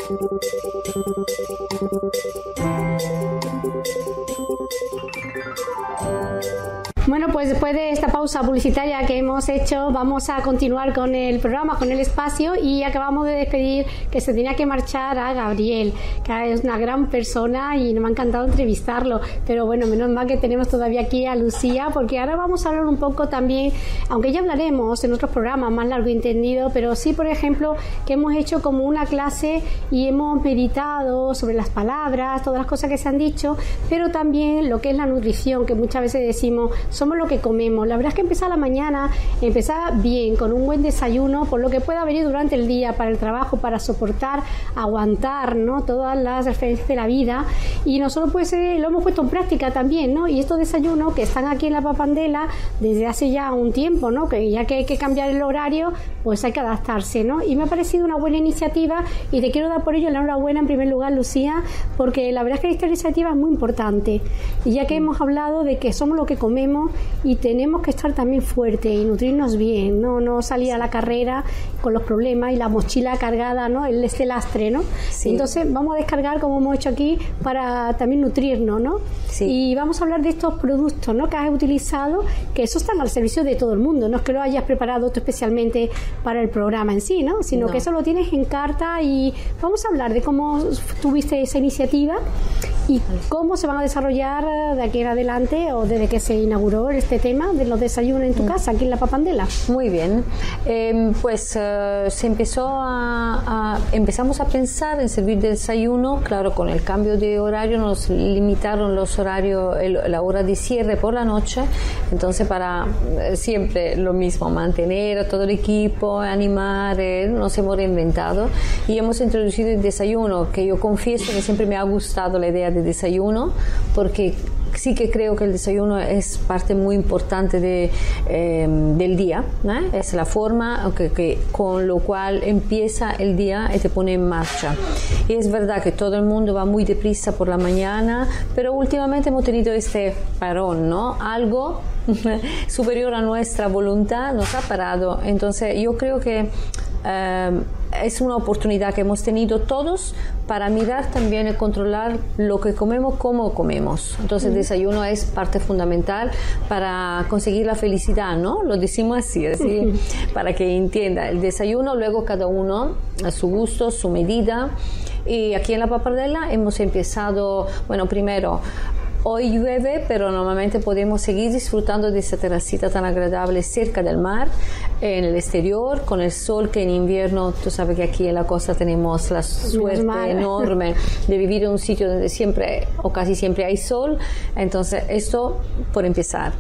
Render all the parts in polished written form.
Bueno, pues después de esta pausa publicitaria que hemos hecho, vamos a continuar con el programa, con el espacio, y acabamos de despedir que se tenía que marchar a Gabriel, que es una gran persona y me ha encantado entrevistarlo, pero bueno, menos mal que tenemos todavía aquí a Lucía, porque ahora vamos a hablar un poco también, aunque ya hablaremos en otros programas más largo y entendido, pero sí, por ejemplo, que hemos hecho como una clase y hemos meditado sobre las palabras, todas las cosas que se han dicho, pero también lo que es la nutrición, que muchas veces decimos somos lo que comemos. La verdad es que empezar la mañana, empezar bien, con un buen desayuno, por lo que pueda venir durante el día, para el trabajo, para soportar, aguantar, ¿no?, todas las referencias de la vida, y nosotros pues lo hemos puesto en práctica también, ¿no? Y estos desayunos que están aquí en la Papandela desde hace ya un tiempo, ¿no?, que ya que hay que cambiar el horario, pues hay que adaptarse, ¿no? Y me ha parecido una buena iniciativa y te quiero dar por ello la enhorabuena en primer lugar, Lucía, porque la verdad es que esta iniciativa es muy importante, y ya que hemos hablado de que somos lo que comemos y tenemos que estar también fuertes y nutrirnos bien, no salir a la carrera con los problemas y la mochila cargada, ¿no?, este lastre, ¿no? Sí. Entonces vamos a descargar, como hemos hecho aquí, para también nutrirnos, ¿no? Sí. Y vamos a hablar de estos productos, ¿no?, que has utilizado, que esos están al servicio de todo el mundo, no es que lo hayas preparado tú especialmente para el programa en sí, ¿no?, sino que eso lo tienes en carta, y vamos a hablar de cómo tuviste esa iniciativa y cómo se van a desarrollar de aquí en adelante, o desde que se inauguró este tema de los desayunos en tu casa, aquí en la Papandela. Muy bien, empezamos a pensar en servir de desayuno. Claro, con el cambio de horario nos limitaron los horarios, la hora de cierre por la noche, entonces para siempre lo mismo, mantener a todo el equipo, animar, nos hemos reinventado y hemos introducido el desayuno, que yo confieso que siempre me ha gustado la idea de desayuno, porque sí que creo que el desayuno es parte muy importante del día, ¿eh? Es la forma con lo cual empieza el día y te pone en marcha. Y es verdad que todo el mundo va muy deprisa por la mañana, pero últimamente hemos tenido este parón, ¿no? Algo superior a nuestra voluntad nos ha parado. Entonces yo creo que es una oportunidad que hemos tenido todos para mirar también y controlar lo que comemos, cómo comemos. Entonces el desayuno es parte fundamental para conseguir la felicidad, ¿no? Lo decimos así, para que entienda. El desayuno, luego cada uno a su gusto, su medida. Y aquí en la Papandela hemos empezado, bueno, primero, hoy llueve, pero normalmente podemos seguir disfrutando de esta terracita tan agradable cerca del mar, en el exterior, con el sol, que en invierno, tú sabes que aquí en la costa tenemos la suerte enorme de vivir en un sitio donde siempre o casi siempre hay sol. Entonces esto por empezar.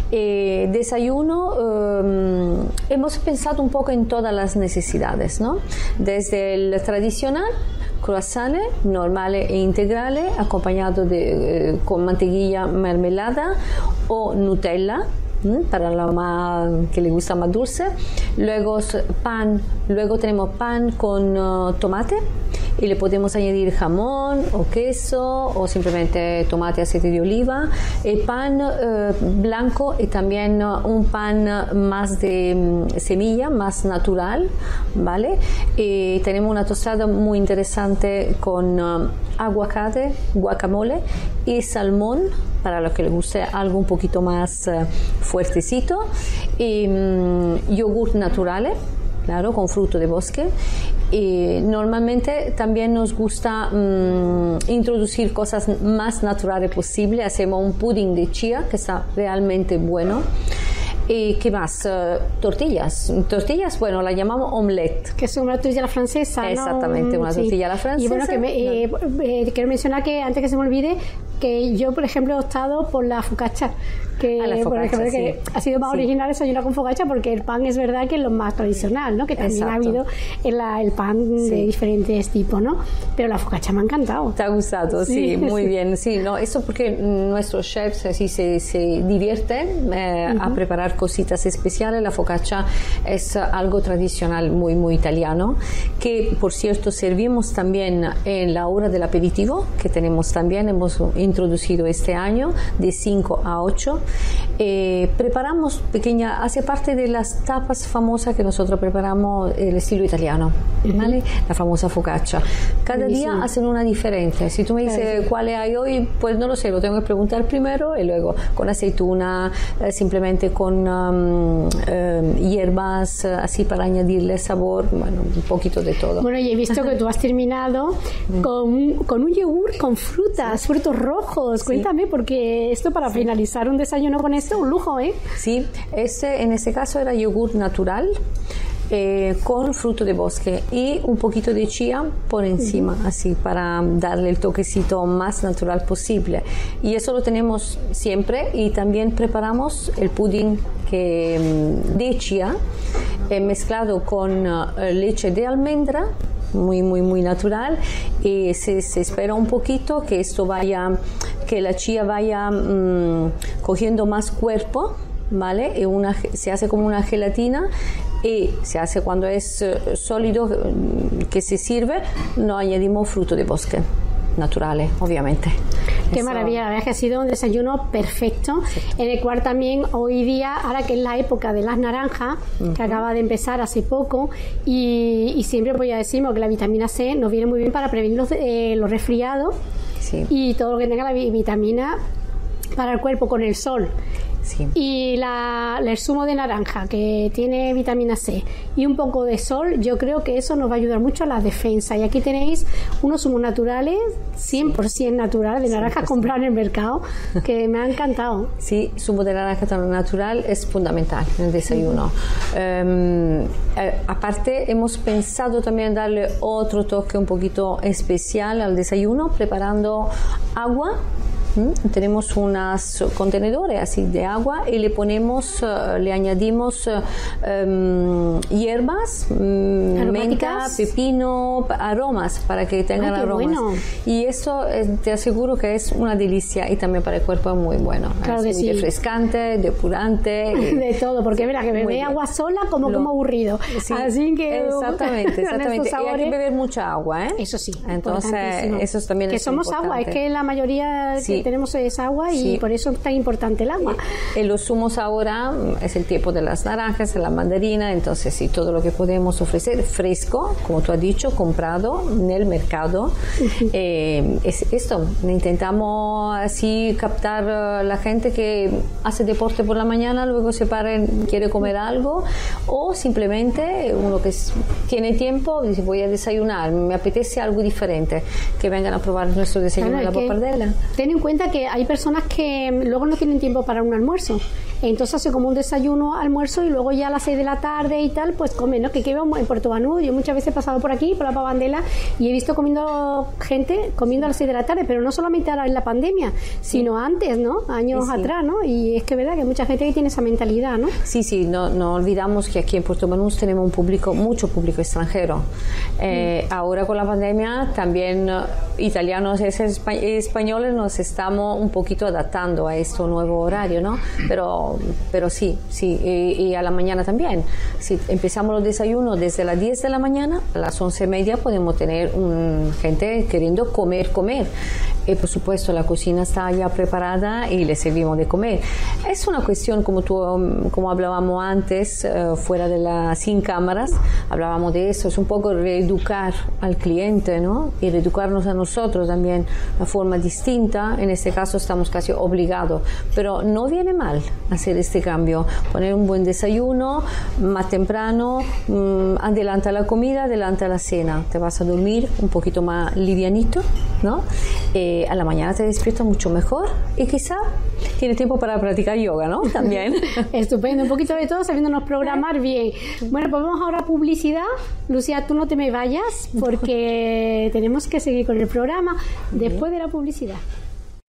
Desayuno, hemos pensado un poco en todas las necesidades, ¿no? Desde el tradicional, croissants normales e integrales, acompañado con mantequilla, mermelada o Nutella, para la que le gusta más dulce. Luego tenemos pan con tomate, y le podemos añadir jamón o queso o simplemente tomate, aceite de oliva, el pan blanco, y también un pan más de semilla, más natural, ¿vale? Y tenemos una tostada muy interesante con aguacate, guacamole y salmón, para los que les guste algo un poquito más fuertecito, y yogur naturales, claro, con fruto de bosque. Y normalmente también nos gusta introducir cosas más naturales posible. Hacemos un pudding de chía que está realmente bueno. ¿Y qué más? Tortillas, bueno, la llamamos omelette. Que es una tortilla a la francesa, ¿no? Exactamente, una tortilla a la francesa. Y bueno, quiero mencionar que, antes que se me olvide, que yo, por ejemplo, he optado por la focaccia, que ha sido más original desayunar con focaccia, porque el pan es verdad que es lo más tradicional, ¿no? Que también ha habido el pan de diferentes tipos, ¿no? Pero la focaccia me ha encantado. ¿Te ha gustado? Sí, muy bien. Sí, no, eso porque nuestros chefs así se divierten a preparar cositas especiales. La focaccia es algo tradicional muy, muy italiano, que por cierto servimos también en la hora del aperitivo, que tenemos también, hemos introducido este año, de 5 a 8. Preparamos hace parte de las tapas famosas que nosotros preparamos el estilo italiano, ¿vale? La famosa focaccia. Cada día hacen una diferente. Si tú me dices cuáles hay hoy, pues no lo sé, lo tengo que preguntar primero y luego con aceituna, simplemente con hierbas, así para añadirle sabor, bueno, un poquito de todo. Bueno, y he visto que tú has terminado con un yogur con frutos rojos. Cuéntame, porque esto para finalizar un desayuno con esto, un lujo, ¿eh? Sí, en este caso era yogur natural, con fruto de bosque y un poquito de chía por encima, así para darle el toquecito más natural posible. Y eso lo tenemos siempre, y también preparamos el pudding de chía mezclado con leche de almendra, muy natural, y se espera un poquito que que la chía vaya cogiendo más cuerpo, ¿vale? Y se hace como una gelatina, y se hace cuando es sólido que se sirve, no añadimos fruto de bosque naturales, obviamente. Qué maravilla, la verdad es que ha sido un desayuno perfecto, en el cual también hoy día, ahora que es la época de las naranjas, que acaba de empezar hace poco, y siempre pues ya decimos que la vitamina C nos viene muy bien para prevenir los resfriados y todo lo que tenga la vitamina para el cuerpo con el sol. Sí. Y el zumo de naranja, que tiene vitamina C y un poco de sol, yo creo que eso nos va a ayudar mucho a la defensa. Y aquí tenéis unos zumos naturales, 100% naturales, de naranjas compradas en el mercado, que me ha encantado. Sí, zumo de naranja tan natural es fundamental en el desayuno. Aparte, hemos pensado también darle otro toque un poquito especial al desayuno, preparando agua. Tenemos unos contenedores así de agua y le añadimos hierbas, menta, pepino, aromas para que tengan aromas. Bueno. Y eso te aseguro que es una delicia, y también para el cuerpo es muy bueno. Claro es que muy refrescante, depurante. De todo, porque mira, que beber agua sola como aburrido. Sí, así que exactamente. Y hay que beber mucha agua, ¿eh? Eso sí. Entonces, eso también que es somos importante. agua, es que la mayoría tenemos esa agua, y por eso es tan importante el agua. En los zumos ahora es el tiempo de las naranjas, de la mandarina, entonces sí, todo lo que podemos ofrecer fresco, como tú has dicho, comprado en el mercado. Es esto, intentamos así captar la gente que hace deporte por la mañana, luego se para y quiere comer algo, o simplemente uno que tiene tiempo dice voy a desayunar, me apetece algo diferente, que vengan a probar nuestro desayuno en la Pappardella. Ten en cuenta que hay personas que luego no tienen tiempo para un almuerzo, entonces hace como un desayuno, almuerzo, y luego ya a las 6 de la tarde y tal, pues comen, ¿no? Que vemos en Puerto Banús, yo muchas veces he pasado por aquí, por la Pappardella, y he visto gente comiendo a las 6 de la tarde, pero no solamente ahora en la pandemia, sino antes, ¿no? Años atrás, ¿no? Y es que es verdad que hay mucha gente que tiene esa mentalidad, ¿no? Sí, no olvidamos que aquí en Puerto Banús tenemos mucho público extranjero. Ahora con la pandemia también italianos y españoles nos estamos un poquito adaptando a este nuevo horario, ¿no? Pero sí, y a la mañana también. Si empezamos los desayunos desde las 10 de la mañana, a las 11:30 podemos tener gente queriendo comer. Y por supuesto la cocina está ya preparada y le servimos de comer. Es una cuestión, como hablábamos antes, sin cámaras, hablábamos de eso, es un poco reeducar al cliente, ¿no? Y reeducarnos a nosotros también, una forma distinta. En este caso estamos casi obligados, pero no viene mal hacer este cambio, poner un buen desayuno más temprano, adelanta la comida, adelanta la cena, te vas a dormir un poquito más livianito, ¿no? A la mañana te despiertas mucho mejor y quizá tiene tiempo para practicar yoga, ¿no? También. Estupendo, un poquito de todo, sabiéndonos programar bien. Bueno, pues vamos ahora a publicidad. Lucía, tú no te me vayas porque tenemos que seguir con el programa después de la publicidad.